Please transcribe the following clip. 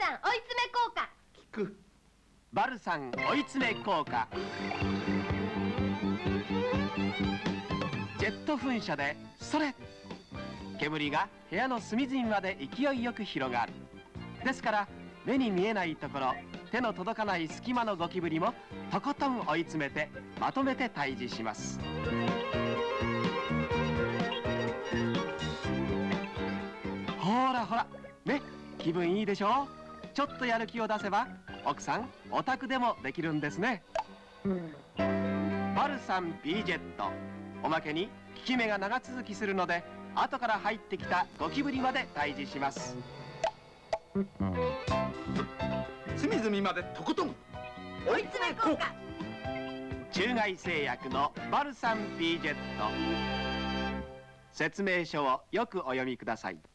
サン追い詰め効果。 効く。 バルサン追い詰め効果。ジェット噴射でそれ、煙が部屋の隅々まで勢いよく広がる。ですから目に見えないところ、手の届かない隙間のゴキブリもとことん追い詰めてまとめて退治します。ほらほらね、気分いいでしょ。ちょっとやる気を出せば奥さんお宅でもできるんですね。バルサン B ジェット、おまけに効き目が長続きするので後から入ってきたゴキブリまで退治します。 隅々までとことん追い詰め効果。 中外製薬のバルサン B ジェット。説明書をよくお読みください。